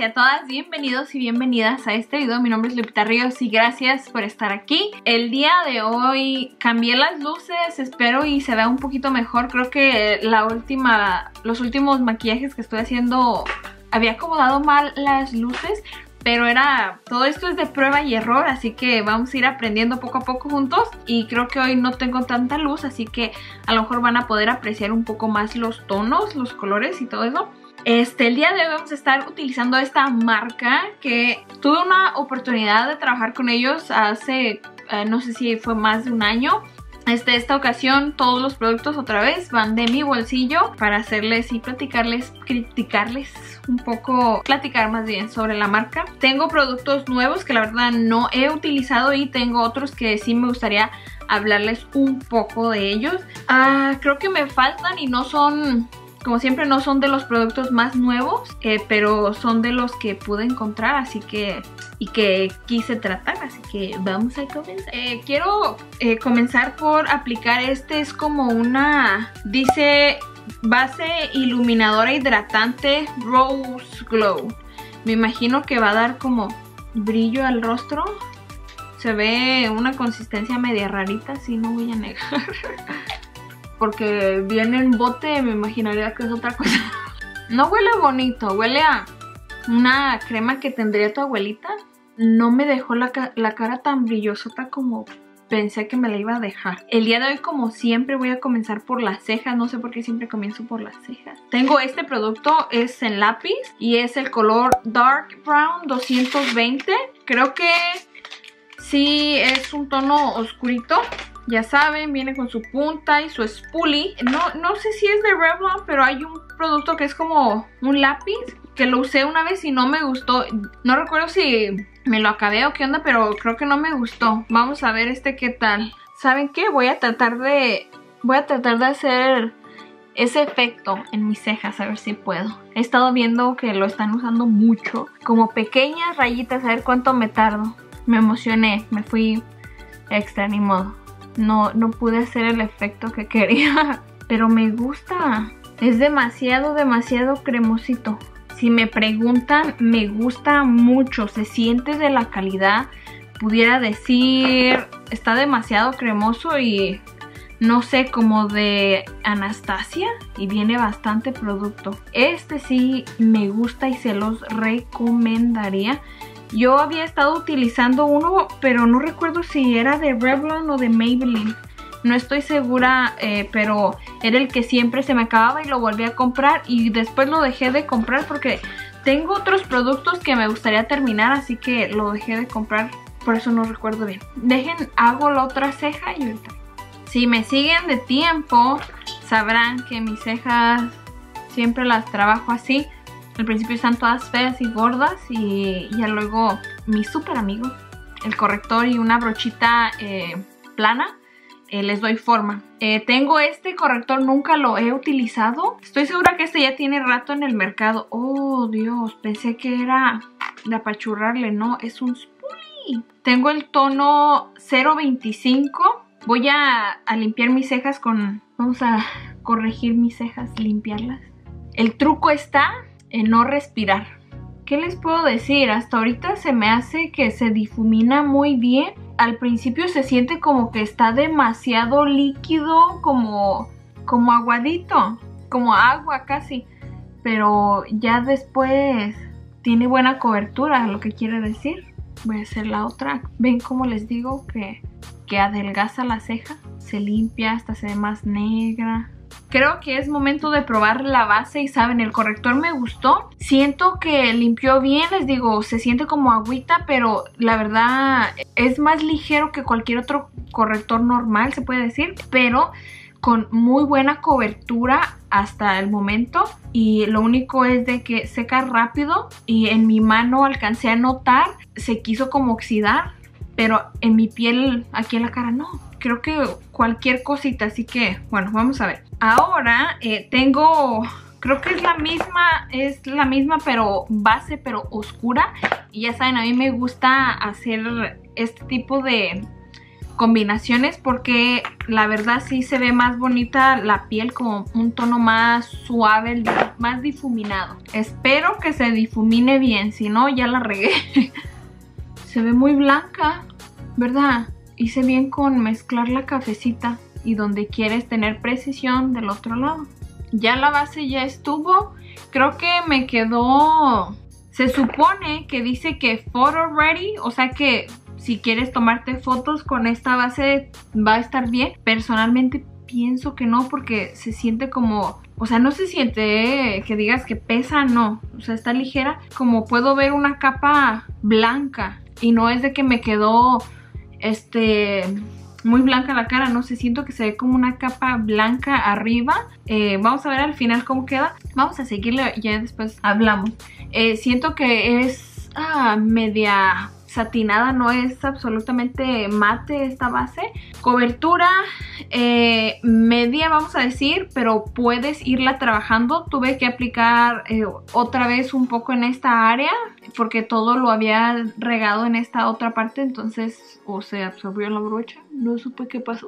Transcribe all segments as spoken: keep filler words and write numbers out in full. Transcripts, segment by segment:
y a todas, bienvenidos y bienvenidas a este video. Mi nombre es Lupita Ríos y gracias por estar aquí. El día de hoy cambié las luces, espero y se vea un poquito mejor. Creo que la última, los últimos maquillajes que estoy haciendo había acomodado mal las luces, pero era, todo esto es de prueba y error, así que vamos a ir aprendiendo poco a poco juntos. Y creo que hoy no tengo tanta luz, así que a lo mejor van a poder apreciar un poco más los tonos, los colores y todo eso. Este, el día de hoy vamos a estar utilizando esta marca que tuve una oportunidad de trabajar con ellos hace, eh, no sé si fue más de un año. Este, esta ocasión todos los productos otra vez van de mi bolsillo para hacerles y platicarles, criticarles un poco, platicar más bien sobre la marca. Tengo productos nuevos que la verdad no he utilizado y tengo otros que sí me gustaría hablarles un poco de ellos. Ah, creo que me faltan y no son... Como siempre no son de los productos más nuevos, eh, pero son de los que pude encontrar, así que y que quise tratar, así que vamos a comenzar. Eh, quiero eh, comenzar por aplicar, este es como una, dice base iluminadora hidratante Rose Glow. Me imagino que va a dar como brillo al rostro. Se ve una consistencia media rarita, si no voy a negar. Porque viene en bote, me imaginaría que es otra cosa. No huele bonito, huele a una crema que tendría tu abuelita. No me dejó la, ca la cara tan brillosota como pensé que me la iba a dejar. El día de hoy, como siempre, voy a comenzar por las cejas. No sé por qué siempre comienzo por las cejas. Tengo este producto, es en lápiz y es el color Dark Brown doscientos veinte. Creo que sí es un tono oscurito. Ya saben, viene con su punta y su spoolie. No, no sé si es de Revlon, pero hay un producto que es como un lápiz que lo usé una vez y no me gustó. No recuerdo si me lo acabé o qué onda, pero creo que no me gustó. Vamos a ver este qué tal. ¿Saben qué? Voy a tratar de... Voy a tratar de hacer ese efecto en mis cejas, a ver si puedo. He estado viendo que lo están usando mucho. Como pequeñas rayitas, a ver cuánto me tardo. Me emocioné, me fui extra, ni modo. No, no pude hacer el efecto que quería, pero me gusta. Es demasiado, demasiado cremosito. Si me preguntan, me gusta mucho. Se siente de la calidad. Pudiera decir, está demasiado cremoso y no sé, como de Anastasia. Y viene bastante producto. Este sí me gusta y se los recomendaría. Yo había estado utilizando uno, pero no recuerdo si era de Revlon o de Maybelline. No estoy segura, eh, pero era el que siempre se me acababa y lo volví a comprar. Y después lo dejé de comprar porque tengo otros productos que me gustaría terminar, así que lo dejé de comprar. Por eso no recuerdo bien. Dejen, hago la otra ceja y ahorita. Si me siguen de tiempo, sabrán que mis cejas siempre las trabajo así. Al principio están todas feas y gordas y ya luego mi súper amigo, el corrector y una brochita eh, plana, eh, les doy forma. Eh, tengo este corrector, nunca lo he utilizado. Estoy segura que este ya tiene rato en el mercado. Oh Dios, pensé que era de apachurrarle, no, es un spoolie. Tengo el tono cero veinticinco. Voy a, a limpiar mis cejas con... Vamos a corregir mis cejas, limpiarlas. El truco está... en no respirar. ¿Qué les puedo decir? Hasta ahorita se me hace que se difumina muy bien. Al principio se siente como que está demasiado líquido, como, como aguadito, como agua casi. Pero ya después tiene buena cobertura, lo que quiere decir. Voy a hacer la otra. ¿Ven cómo les digo que, que adelgaza la ceja? Se limpia, hasta se ve más negra. Creo que es momento de probar la base y saben, el corrector me gustó. Siento que limpió bien, les digo, se siente como agüita, pero la verdad es más ligero que cualquier otro corrector normal, se puede decir. Pero con muy buena cobertura hasta el momento. Y lo único es de que seca rápido y en mi mano alcancé a notar, se quiso como oxidar. Pero en mi piel, aquí en la cara, no. Creo que cualquier cosita, así que, bueno, vamos a ver. Ahora eh, tengo, creo que es la misma, es la misma, pero base, pero oscura. Y ya saben, a mí me gusta hacer este tipo de, combinaciones porque la verdad sí se ve más bonita la piel, como un tono más suave, más difuminado. Espero que se difumine bien, si no ya la regué. Se ve muy blanca, ¿verdad? Hice bien con mezclar la cafecita y donde quieres tener precisión del otro lado. Ya la base ya estuvo. Creo que me quedó... Se supone que dice que photo ready, o sea que si quieres tomarte fotos con esta base va a estar bien. Personalmente pienso que no, porque se siente como... O sea, no se siente eh, que digas que pesa, no. O sea, está ligera. Como puedo ver una capa blanca. Y no es de que me quedó este muy blanca la cara, no sé, siento que se ve como una capa blanca arriba. Eh, vamos a ver al final cómo queda. Vamos a seguirle, ya después hablamos. Eh, siento que es ah, media satinada, no es absolutamente mate esta base. Cobertura eh, media, vamos a decir, pero puedes irla trabajando. Tuve que aplicar eh, otra vez un poco en esta área porque todo lo había regado en esta otra parte, entonces o se absorbió la brocha, no supe qué pasó.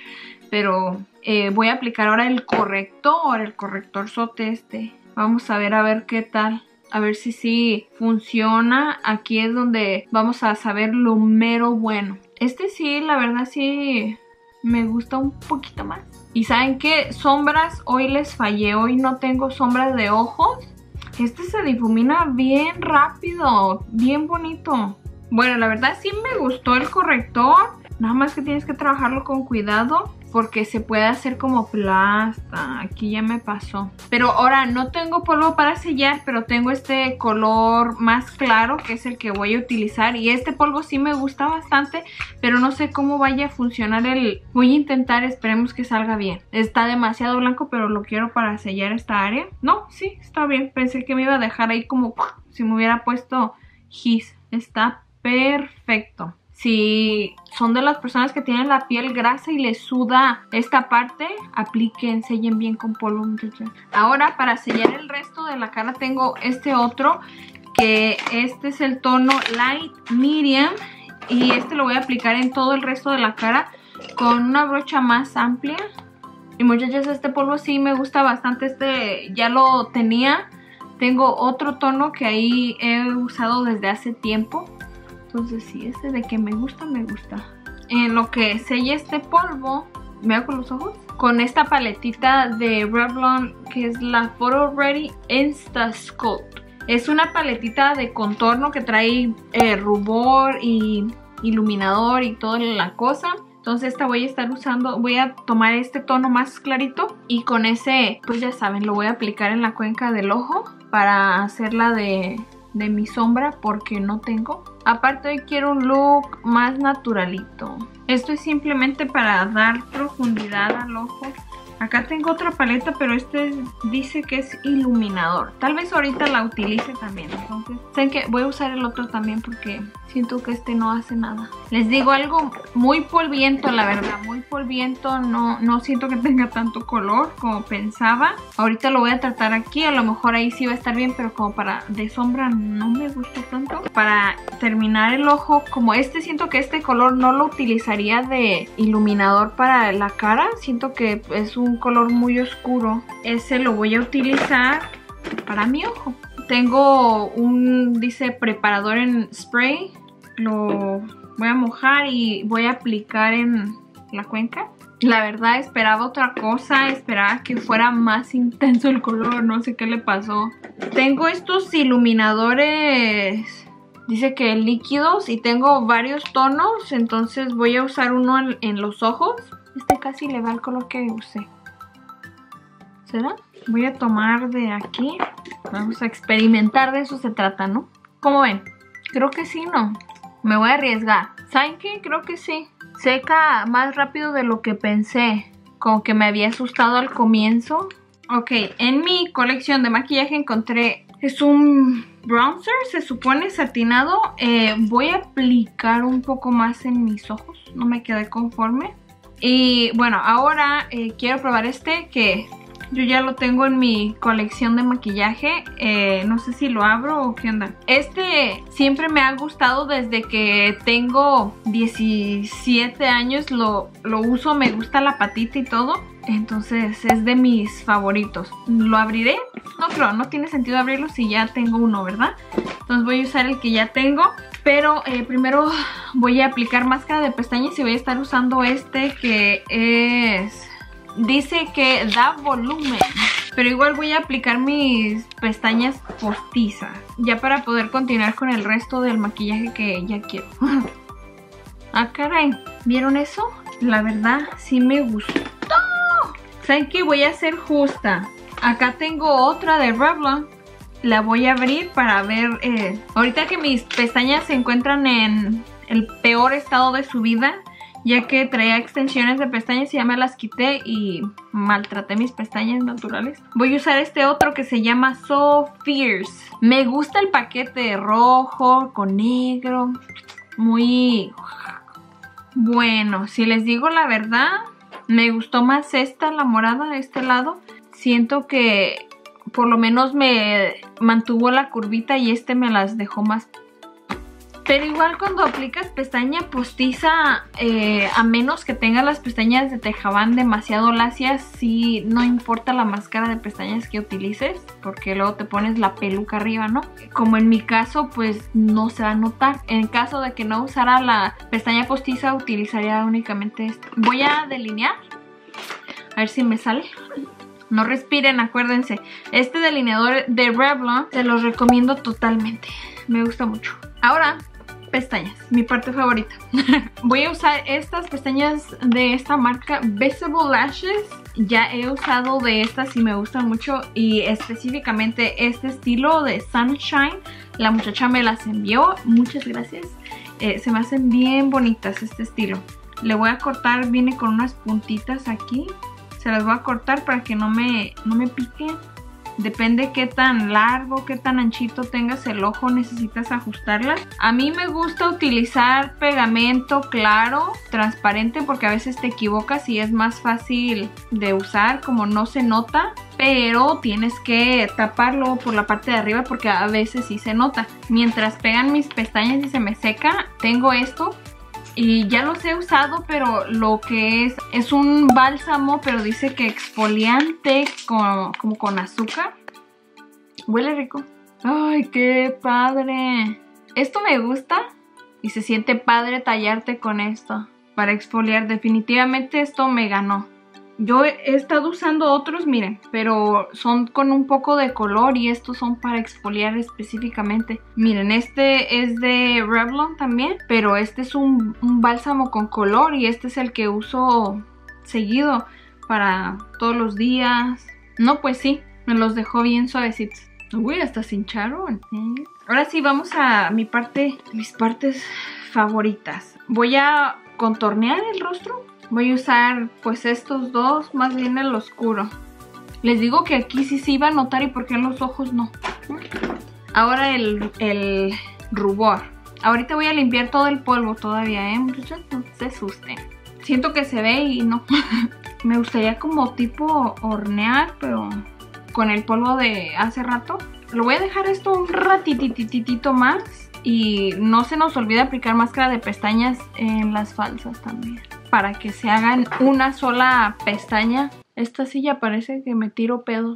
Pero eh, voy a aplicar ahora el corrector, el corrector sote este. Vamos a ver a ver qué tal. A ver si sí funciona. Aquí es donde vamos a saber lo mero bueno. Este sí, la verdad sí me gusta un poquito más. Y ¿saben qué? Sombras, hoy les fallé. Hoy no tengo sombras de ojos. Este se difumina bien rápido, bien bonito. Bueno, la verdad sí me gustó el corrector. Nada más que tienes que trabajarlo con cuidado porque se puede hacer como plasta. Aquí ya me pasó. Pero ahora no tengo polvo para sellar, pero tengo este color más claro que es el que voy a utilizar. Y este polvo sí me gusta bastante, pero no sé cómo vaya a funcionar el... Voy a intentar, esperemos que salga bien. Está demasiado blanco, pero lo quiero para sellar esta área. No, sí, está bien. Pensé que me iba a dejar ahí como si me hubiera puesto gis. Está perfecto. Si son de las personas que tienen la piel grasa y les suda esta parte, apliquen, sellen bien con polvo, muchachos. Ahora para sellar el resto de la cara tengo este otro, que este es el tono Light Medium. Y este lo voy a aplicar en todo el resto de la cara con una brocha más amplia. Y muchachos, este polvo sí me gusta bastante, este ya lo tenía. Tengo otro tono que ahí he usado desde hace tiempo. Entonces sí, este de que me gusta, me gusta. En lo que sella este polvo, me hago con los ojos. Con esta paletita de Revlon, que es la Photo Ready Insta Sculpt. Es una paletita de contorno que trae eh, rubor y iluminador y toda la cosa. Entonces esta voy a estar usando, voy a tomar este tono más clarito. Y con ese, pues ya saben, lo voy a aplicar en la cuenca del ojo para hacerla de... de mi sombra porque no tengo. Aparte hoy quiero un look más naturalito. Esto es simplemente para dar profundidad al ojo. Acá tengo otra paleta, pero este dice que es iluminador. Tal vez ahorita la utilice también. Entonces, ¿saben qué? Voy a usar el otro también porque siento que este no hace nada. Les digo algo muy polviento, la verdad. Muy polviento. No, no siento que tenga tanto color como pensaba. Ahorita lo voy a tratar aquí. A lo mejor ahí sí va a estar bien, pero como para de sombra no me gusta tanto. Para terminar el ojo, como este, siento que este color no lo utilizaría de iluminador para la cara. Siento que es un color muy oscuro. Ese lo voy a utilizar para mi ojo. Tengo un, dice, preparador en spray. Lo voy a mojar y voy a aplicar en la cuenca. La verdad esperaba otra cosa. Esperaba que fuera más intenso el color. No sé qué le pasó. Tengo estos iluminadores, dice que líquidos, y tengo varios tonos. Entonces voy a usar uno en, en los ojos. Este casi le va el color que usé. ¿Será? Voy a tomar de aquí. Vamos a experimentar, de eso se trata, ¿no? ¿Cómo ven? Creo que sí, ¿no? Me voy a arriesgar. ¿Saben qué? Creo que sí. Seca más rápido de lo que pensé. Como que me había asustado al comienzo. Ok, en mi colección de maquillaje encontré... Es un bronzer, se supone, satinado. Eh, voy a aplicar un poco más en mis ojos. No me quedé conforme. Y bueno, ahora eh, quiero probar este que yo ya lo tengo en mi colección de maquillaje. eh, No sé si lo abro o qué onda. Este siempre me ha gustado desde que tengo diecisiete años. Lo, lo uso, me gusta la patita y todo. Entonces es de mis favoritos. ¿Lo abriré? No creo, no tiene sentido abrirlo si ya tengo uno, ¿verdad? Entonces voy a usar el que ya tengo. Pero eh, primero voy a aplicar máscara de pestañas y voy a estar usando este que es... Dice que da volumen, pero igual voy a aplicar mis pestañas postizas, ya para poder continuar con el resto del maquillaje que ya quiero. Ah, caray, ¿vieron eso? La verdad, sí me gustó. ¿Saben qué? Voy a ser justa. Acá tengo otra de Revlon. La voy a abrir para ver... Eh, ahorita que mis pestañas se encuentran en el peor estado de su vida, ya que traía extensiones de pestañas y ya me las quité y maltraté mis pestañas naturales. Voy a usar este otro que se llama So Fierce. Me gusta el paquete rojo con negro. Muy... Bueno, si les digo la verdad, me gustó más esta, la morada de este lado. Siento que por lo menos me mantuvo la curvita y este me las dejó más. Pero igual cuando aplicas pestaña postiza, eh, a menos que tengas las pestañas de tejabán demasiado lacias, sí, no importa la máscara de pestañas que utilices, porque luego te pones la peluca arriba, ¿no? Como en mi caso, pues no se va a notar. En caso de que no usara la pestaña postiza, utilizaría únicamente esto. Voy a delinear, a ver si me sale. No respiren, acuérdense. Este delineador de Revlon se los recomiendo totalmente. Me gusta mucho. Ahora, pestañas, mi parte favorita. Voy a usar estas pestañas de esta marca Visible Lashes. Ya he usado de estas y me gustan mucho. Y específicamente este estilo de Sunshine, la muchacha me las envió. Muchas gracias. eh, Se me hacen bien bonitas este estilo. Le voy a cortar, viene con unas puntitas aquí. Se las voy a cortar para que no me, no me piquen. Depende qué tan largo, qué tan anchito tengas el ojo, necesitas ajustarlas. A mí me gusta utilizar pegamento claro, transparente, porque a veces te equivocas y es más fácil de usar, como no se nota. Pero tienes que taparlo por la parte de arriba porque a veces sí se nota. Mientras pegan mis pestañas y se me seca, tengo esto. Y ya los he usado, pero lo que es es un bálsamo, pero dice que exfoliante con, como con azúcar. Huele rico. ¡Ay, qué padre! Esto me gusta y se siente padre tallarte con esto para exfoliar. Definitivamente esto me ganó. Yo he estado usando otros, miren, pero son con un poco de color y estos son para exfoliar específicamente. Miren, este es de Revlon también, pero este es un, un bálsamo con color y este es el que uso seguido para todos los días. No, pues sí, me los dejó bien suavecitos. Uy, hasta se hincharon. ¿Eh? Ahora sí, vamos a mi parte, mis partes favoritas. Voy a contornear el rostro. Voy a usar pues estos dos, más bien el oscuro. Les digo que aquí sí se iba a notar y por qué en los ojos no. Ahora el, el rubor. Ahorita voy a limpiar todo el polvo todavía, ¿eh, muchachos? No se asusten. Siento que se ve y no. Me gustaría como tipo hornear, pero con el polvo de hace rato. Lo voy a dejar esto un ratitititito más. Y no se nos olvide aplicar máscara de pestañas en las falsas también, para que se hagan una sola pestaña. Esta silla parece que me tiro pedos.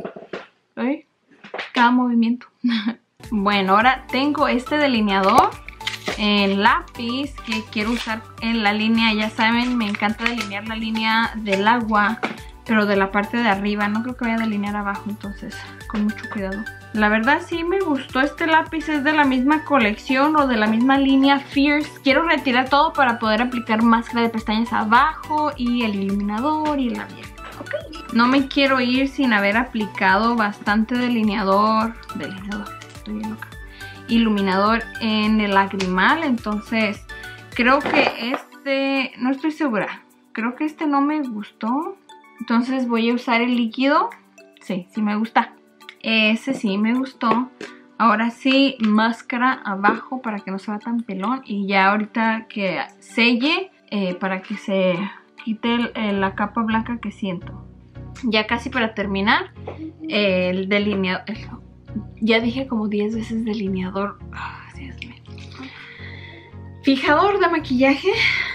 ¿Eh? Cada movimiento. Bueno, ahora tengo este delineador en lápiz que quiero usar en la línea. Ya saben, me encanta delinear la línea del agua, pero de la parte de arriba. No creo que vaya a delinear abajo, entonces con mucho cuidado. La verdad sí me gustó este lápiz, es de la misma colección o de la misma línea Fierce. Quiero retirar todo para poder aplicar máscara de pestañas abajo y el iluminador y el labial. Okay. No me quiero ir sin haber aplicado bastante delineador, delineador, estoy bien loca, iluminador en el lagrimal, entonces creo que este, no estoy segura, creo que este no me gustó, entonces voy a usar el líquido. Sí, sí me gusta. Ese sí me gustó. Ahora sí, máscara abajo para que no se vea tan pelón. Y ya ahorita que selle, eh, para que se quite el, el, la capa blanca que siento. ya casi para terminar, el delineador. Ya dije como diez veces delineador. Oh, Dios mío. Fijador de maquillaje.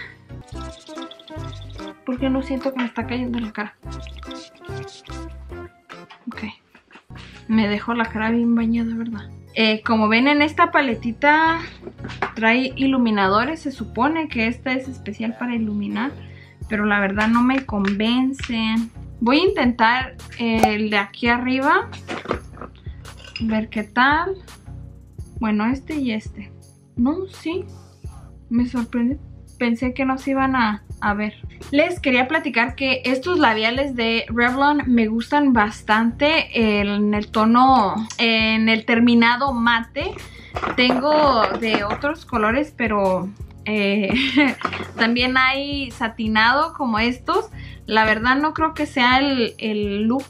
Porque no siento que me está cayendo en la cara. Ok. Me dejó la cara bien bañada, ¿verdad? Eh, como ven, en esta paletita trae iluminadores. Se supone que esta es especial para iluminar, pero la verdad no me convencen. Voy a intentar el de aquí arriba. Ver qué tal. Bueno, este y este. No, sí. Me sorprende. Pensé que no se iban a, a ver. Les quería platicar que estos labiales de Revlon me gustan bastante en el tono, en el terminado mate. Tengo de otros colores, pero eh, también hay satinado como estos. La verdad no creo que sea el, el look.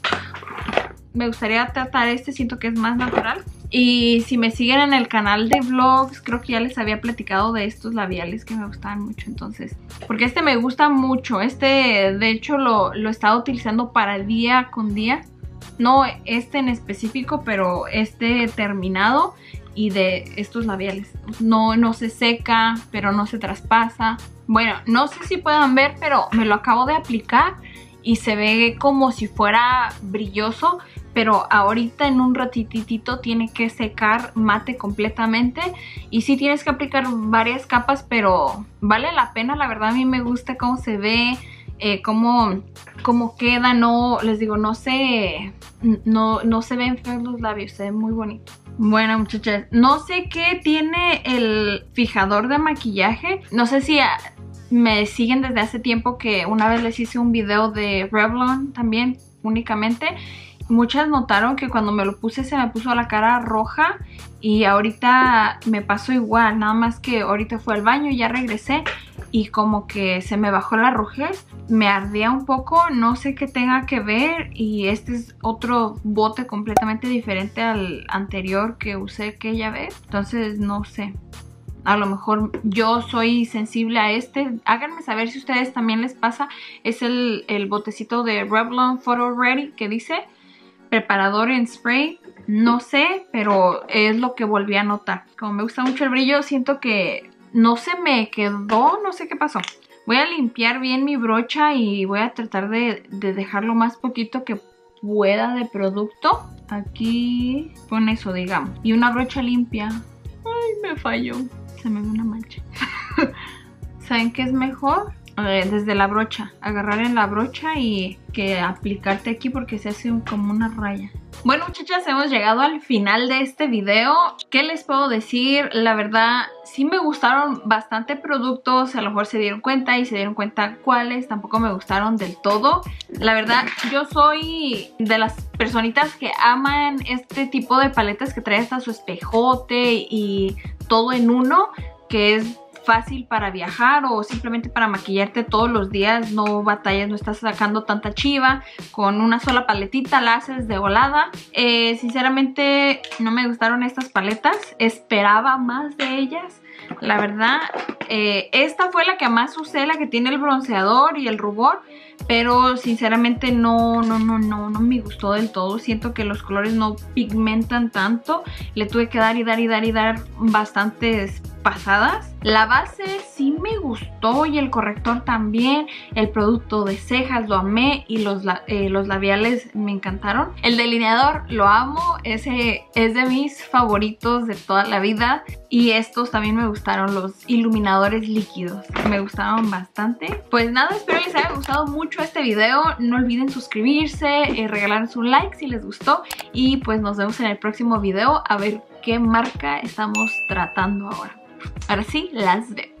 Me gustaría tratar este, siento que es más natural. Y si me siguen en el canal de vlogs, creo que ya les había platicado de estos labiales que me gustaban mucho. Entonces, porque este me gusta mucho. Este, de hecho, lo, lo he estado utilizando para día con día. No este en específico, pero este terminado y de estos labiales. No, no se seca, pero no se traspasa. Bueno, no sé si puedan ver, pero me lo acabo de aplicar y se ve como si fuera brilloso. Pero ahorita en un ratitito tiene que secar mate completamente. Y sí tienes que aplicar varias capas, pero vale la pena. La verdad a mí me gusta cómo se ve, eh, cómo, cómo queda. No, les digo, no se, no, no se ven feos los labios, se ven muy bonito. Bueno, muchachas, no sé qué tiene el fijador de maquillaje. No sé si me siguen desde hace tiempo, que una vez les hice un video de Revlon también únicamente. Muchas notaron que cuando me lo puse se me puso la cara roja y ahorita me pasó igual, nada más que ahorita fue al baño y ya regresé y como que se me bajó la rojez, me ardía un poco, no sé qué tenga que ver, y este es otro bote completamente diferente al anterior que usé aquella vez, entonces no sé. A lo mejor yo soy sensible a este. Háganme saber si a ustedes también les pasa. Es el, el botecito de Revlon Photo Ready que dice preparador en spray. No sé, pero es lo que volví a notar. Como me gusta mucho el brillo, siento que no se me quedó, no sé qué pasó. Voy a limpiar bien mi brocha y voy a tratar de, de dejar lo más poquito que pueda de producto. Aquí con eso, digamos. Y una brocha limpia. Ay, me falló. Se me ve una mancha. ¿Saben qué es mejor? Eh, desde la brocha. Agarrar en la brocha y que aplicarte aquí porque se hace un, como una raya. Bueno, muchachas, hemos llegado al final de este video. ¿Qué les puedo decir? La verdad, sí me gustaron bastante productos. A lo mejor se dieron cuenta y se dieron cuenta cuáles tampoco me gustaron del todo. La verdad, yo soy de las personitas que aman este tipo de paletas que trae hasta su espejote y todo en uno, que es fácil para viajar o simplemente para maquillarte todos los días. No batallas, no estás sacando tanta chiva. Con una sola paletita la haces de volada. Eh, sinceramente no me gustaron estas paletas. Esperaba más de ellas. La verdad, eh, esta fue la que más usé, la que tiene el bronceador y el rubor. Pero sinceramente no, no, no, no, no me gustó del todo. Siento que los colores no pigmentan tanto. Le tuve que dar y dar y dar y dar bastantes pasadas. La base sí me gustó y el corrector también. El producto de cejas lo amé y los, eh, los labiales me encantaron. El delineador lo amo. Ese es de mis favoritos de toda la vida. Y estos también me gustaron, los iluminadores líquidos. Me gustaron bastante. Pues nada, espero les haya gustado mucho este video. No olviden suscribirse, eh, regalarnos un like si les gustó. Y pues nos vemos en el próximo video a ver qué marca estamos tratando ahora. Ahora sí, las veo.